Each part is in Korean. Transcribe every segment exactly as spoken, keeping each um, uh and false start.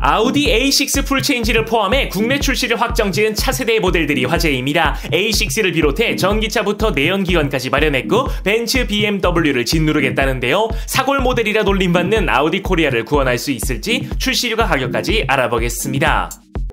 아우디 에이 식스 풀체인지를 포함해 국내 출시를 확정지은 차세대 모델들이 화제입니다. 에이 식스를 비롯해 전기차부터 내연기관까지 마련했고 벤츠, 비엠더블유를 짓누르겠다는데요. 사골 모델이라 놀림받는 아우디 코리아를 구원할 수 있을지 출시료가 가격까지 알아보겠습니다.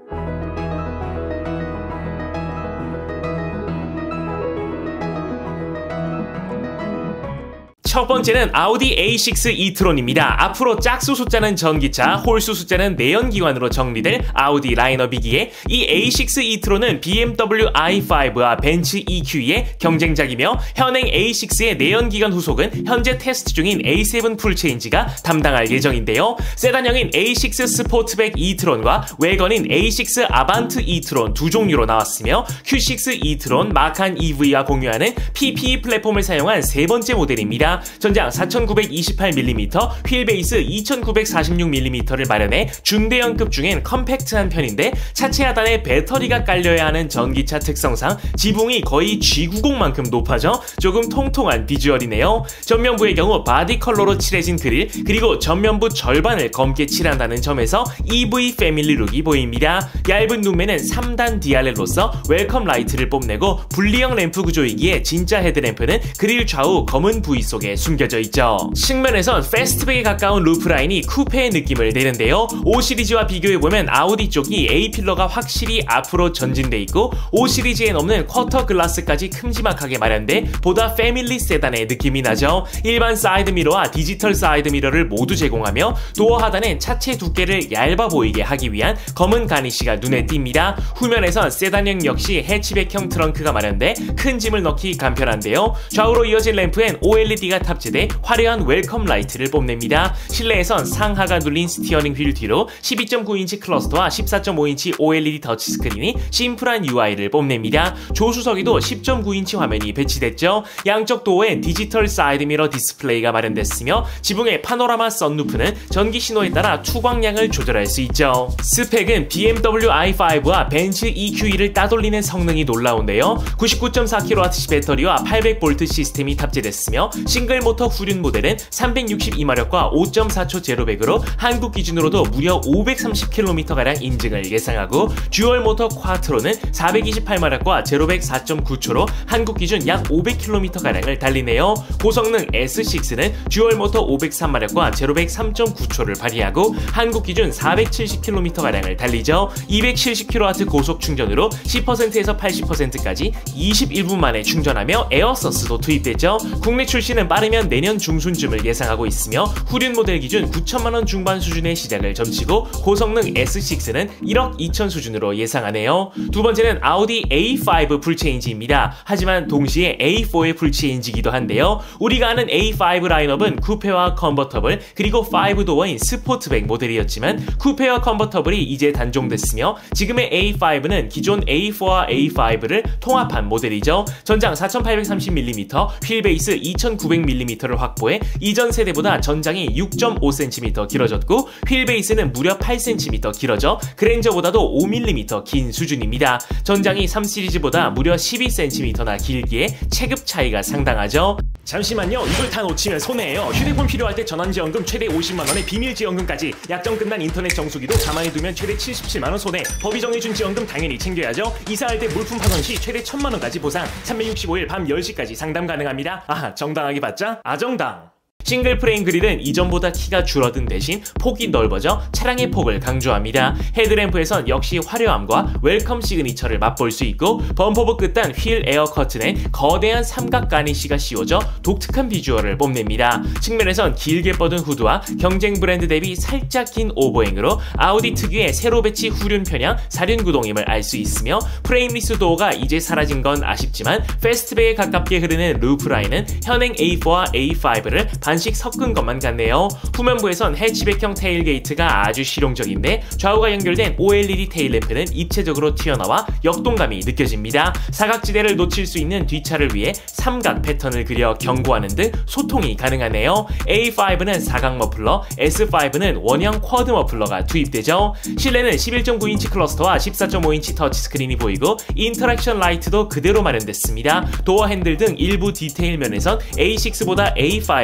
첫 번째는 아우디 에이 식스 e-tron입니다. 앞으로 짝수 숫자는 전기차, 홀수 숫자는 내연기관으로 정리될 아우디 라인업이기에 이 에이 식스 e-tron은 비엠더블유 아이 파이브와 벤츠 이큐이의 경쟁작이며 현행 에이 식스의 내연기관 후속은 현재 테스트 중인 에이 세븐 풀체인지가 담당할 예정인데요. 세단형인 에이 식스 스포트백 e-tron과 외건인 에이 식스 아반트 e-tron 두 종류로 나왔으며 큐 식스 e-tron 마칸 이브이와 공유하는 피피이 플랫폼을 사용한 세 번째 모델입니다. 전장 사천구백이십팔 밀리미터, 휠베이스 이천구백사십육 밀리미터를 마련해 중대형급 중엔 컴팩트한 편인데 차체 하단에 배터리가 깔려야 하는 전기차 특성상 지붕이 거의 지 구십만큼 높아져 조금 통통한 비주얼이네요. 전면부의 경우 바디 컬러로 칠해진 그릴, 그리고 전면부 절반을 검게 칠한다는 점에서 이브이 패밀리 룩이 보입니다. 얇은 눈매는 삼 단 디알엘로서 웰컴 라이트를 뽐내고 분리형 램프 구조이기에 진짜 헤드램프는 그릴 좌우 검은 부위 속에 숨겨져 있죠. 측면에선 패스트백에 가까운 루프라인이 쿠페의 느낌을 내는데요. 오 시리즈와 비교해보면 아우디 쪽이 A필러가 확실히 앞으로 전진돼 있고 오 시리즈엔 없는 쿼터 글라스까지 큼지막하게 마련돼 보다 패밀리 세단의 느낌이 나죠. 일반 사이드미러와 디지털 사이드미러를 모두 제공하며 도어 하단엔 차체 두께를 얇아 보이게 하기 위한 검은 가니쉬가 눈에 띕니다. 후면에선 세단형 역시 해치백형 트렁크가 마련돼 큰 짐을 넣기 간편한데요. 좌우로 이어진 램프엔 오엘이디가 탑재돼 화려한 웰컴 라이트를 뽐냅니다. 실내에선 상하가 눌린 스티어링 휠 뒤로 십이 점 구 인치 클러스터와 십사 점 오 인치 오엘이디 터치스크린이 심플한 유아이를 뽐냅니다. 조수석에도 십 점 구 인치 화면이 배치됐죠. 양쪽 도어엔 디지털 사이드미러 디스플레이가 마련됐으며 지붕의 파노라마 썬루프는 전기 신호에 따라 투광량을 조절할 수 있죠. 스펙은 비엠더블유 아이 파이브와 벤츠 이큐이를 따돌리는 성능이 놀라운데요. 구십구 점 사 킬로와트 배터리와 팔백 볼트 시스템이 탑재됐으며 싱글 모터 후륜 모델은 삼백육십이 마력과 오 점 사 초 제로백으로 한국 기준으로도 무려 오백삼십 킬로미터가량 인증을 예상하고 듀얼 모터 쿼트로는 사백이십팔 마력과 제로백 사 점 구 초로 한국 기준 약 오백 킬로미터가량을 달리네요. 고성능 에스 식스는 듀얼 모터 오백삼 마력과 제로백 삼 점 구 초를 발휘하고 한국 기준 사백칠십 킬로미터가량을 달리죠. 이백칠십 킬로와트 고속 충전으로 십 퍼센트에서 팔십 퍼센트까지 이십일 분 만에 충전하며 에어서스도 투입됐죠. 국내 출시는 빠르면 내년 중순쯤을 예상하고 있으며 후륜 모델 기준 구천만 원 중반 수준의 시작을 점치고 고성능 에스 식스는 일억 이천 수준으로 예상하네요. 두 번째는 아우디 에이 파이브 풀체인지입니다. 하지만 동시에 에이 포의 풀체인지이기도 한데요. 우리가 아는 에이 파이브 라인업은 쿠페와 컨버터블 그리고 파이브 도어인 스포트백 모델이었지만 쿠페와 컨버터블이 이제 단종됐으며 지금의 에이 파이브는 기존 에이 포와 에이 파이브를 통합한 모델이죠. 전장 사천팔백삼십 밀리미터, 휠베이스 이천구백 밀리미터를 확보해 이전 세대보다 전장이 육 점 오 센티미터 길어졌고 휠베이스는 무려 팔 센티미터 길어져 그랜저보다도 오 밀리미터 긴 수준입니다. 전장이 삼 시리즈보다 무려 십이 센티미터나 길기에 체급 차이가 상당하죠. 잠시만요. 이걸 다 놓치면 손해예요. 휴대폰 필요할 때 전환지원금 최대 오십만 원에 비밀지원금까지 약정 끝난 인터넷 정수기도 가만히 두면 최대 칠십칠만 원 손해. 법이 정해준 지원금 당연히 챙겨야죠. 이사할 때 물품 파손 시 최대 천만 원까지 보상. 삼백육십오 일 밤 열 시까지 상담 가능합니다. 아, 정당하게 받자? 아정당. 싱글 프레임 그릴은 이전보다 키가 줄어든 대신 폭이 넓어져 차량의 폭을 강조합니다. 헤드램프에선 역시 화려함과 웰컴 시그니처를 맛볼 수 있고 범퍼부 끝단 휠 에어 커튼에 거대한 삼각 가니쉬가 씌워져 독특한 비주얼을 뽐냅니다. 측면에선 길게 뻗은 후드와 경쟁 브랜드 대비 살짝 긴 오버행으로 아우디 특유의 세로 배치 후륜 편향 사륜 구동임을 알 수 있으며 프레임리스 도어가 이제 사라진 건 아쉽지만 패스트백에 가깝게 흐르는 루프라인은 현행 에이 포와 에이 파이브를 반씩 섞은 것만 같네요. 후면부에선 해치백형 테일게이트가 아주 실용적인데 좌우가 연결된 오엘이디 테일램프는 입체적으로 튀어나와 역동감이 느껴집니다. 사각지대를 놓칠 수 있는 뒷차를 위해 삼각 패턴을 그려 경고하는 등 소통이 가능하네요. 에이 파이브는 사각 머플러, 에스 파이브는 원형 쿼드 머플러가 투입되죠. 실내는 십일 점 구 인치 클러스터와 십사 점 오 인치 터치스크린이 보이고 인터랙션 라이트도 그대로 마련됐습니다. 도어 핸들 등 일부 디테일 면에선 에이 식스보다 에이 파이브가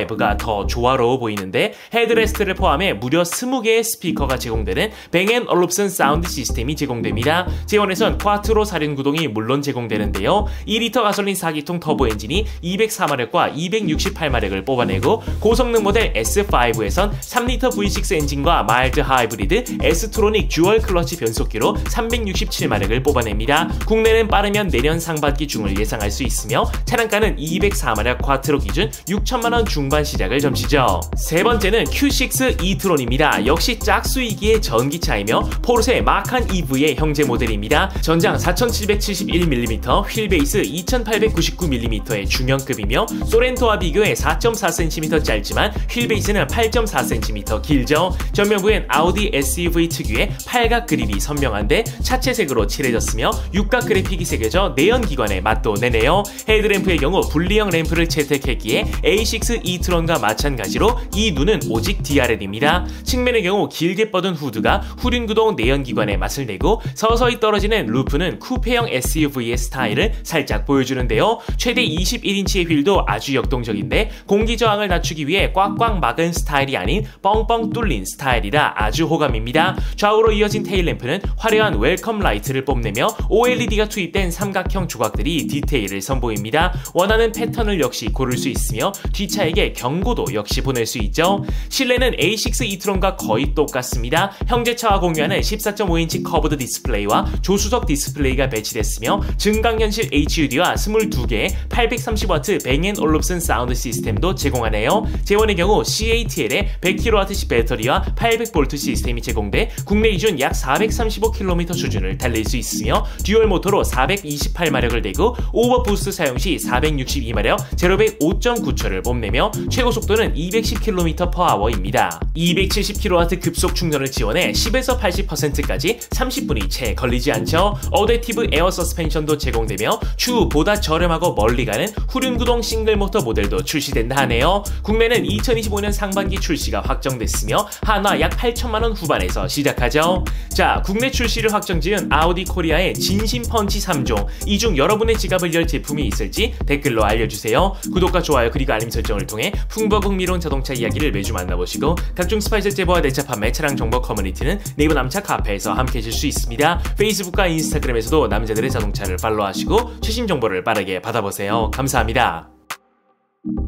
더 조화로워 보이는데 헤드레스트를 포함해 무려 스무 개의 스피커가 제공되는 뱅 앤 올룹슨 사운드 시스템이 제공됩니다. 제원에선 쿼트로 사륜구동이 물론 제공되는데요. 이 리터 가솔린 사 기통 터보 엔진이 이백사 마력과 이백육십팔 마력을 뽑아내고 고성능 모델 에스 파이브에선 삼 리터 브이 식스 엔진과 마일드 하이브리드 에스트로닉 듀얼 클러치 변속기로 삼백육십칠 마력을 뽑아냅니다. 국내는 빠르면 내년 상반기 중을 예상할 수 있으며 차량가는 이백사 마력 쿼트로 기준 육천만 원 중반 시작을 점치죠. 세 번째는 큐 식스 이트론입니다. 역시 짝수이기의 전기차이며 포르쉐 마칸 이브이의 형제 모델입니다. 전장 사천칠백칠십일 밀리미터, 휠베이스 이천팔백구십구 밀리미터의 중형급이며 소렌토와 비교해 사 점 사 센티미터 짧지만 휠베이스는 팔 점 사 센티미터 길죠. 전면부엔 아우디 에스유브이 특유의 팔각 그릴이 선명한데 차체색으로 칠해졌으며 육각 그래픽이 새겨져 내연기관에 맛도 내네요. 헤드램프의 경우 분리형 램프를 채택했기에 에이 식스 이트론과 마찬가지로 이 눈은 오직 디알엘입니다. 측면의 경우 길게 뻗은 후드가 후륜구동 내연기관의 맛을 내고 서서히 떨어지는 루프는 쿠페형 에스유브이의 스타일을 살짝 보여주는데요. 최대 이십일 인치의 휠도 아주 역동적인데 공기 저항을 낮추기 위해 꽉꽉 막은 스타일이 아닌 뻥뻥 뚫린 스타일이라 아주 호감입니다. 좌우로 이어진 테일램프는 화려한 웰컴 라이트를 뽐내며 오엘이디가 투입된 삼각형 조각들이 디테일을 선보입니다. 원하는 패턴을 역시 고를 수 있으며 뒷차에게 경고도 역시 보낼 수 있죠. 실내는 에이 식스 이트론과 거의 똑같습니다. 형제차와 공유하는 십사 점 오 인치 커브드 디스플레이와 조수석 디스플레이가 배치됐으며 증강현실 에이치유디와 이십이 개의 팔백삼십 와트 뱅 앤 올룹슨 사운드 시스템도 제공하네요. 제원의 경우 씨에이티엘의 백 킬로와트씩 배터리와 팔백 볼트 시스템이 제공돼 국내 기준 약 사백삼십오 킬로미터 수준을 달릴 수 있으며 듀얼 모터로 사백이십팔 마력을 내고 오버 부스트 사용 시 사백육십이 마력, 제로백 오 점 구 초를 뽐내며 최고 속도는 이백십 킬로미터 퍼 아워입니다. 이백칠십 킬로와트 급속 충전을 지원해 십에서 팔십 퍼센트까지 삼십 분이 채 걸리지 않죠. 어댑티브 에어 서스펜션도 제공되며 추후 보다 저렴하고 멀리 가는 후륜구동 싱글모터 모델도 출시된다 하네요. 국내는 이천이십오 년 상반기 출시가 확정됐으며 한화 약 팔천만 원 후반에서 시작하죠. 자, 국내 출시를 확정지은 아우디 코리아의 진심 펀치 삼 종, 이 중 여러분의 지갑을 열 제품이 있을지 댓글로 알려주세요. 구독과 좋아요 그리고 알림 설정을 통해 풍부하고 흥미로운 자동차 이야기를 매주 만나보시고 각종 스파이셜 제보와 내차 판매 차량 정보 커뮤니티는 네이버 남차 카페에서 함께 하실 수 있습니다. 페이스북과 인스타그램에서도 남자들의 자동차를 팔로우하시고 최신 정보를 빠르게 받아보세요. 감사합니다.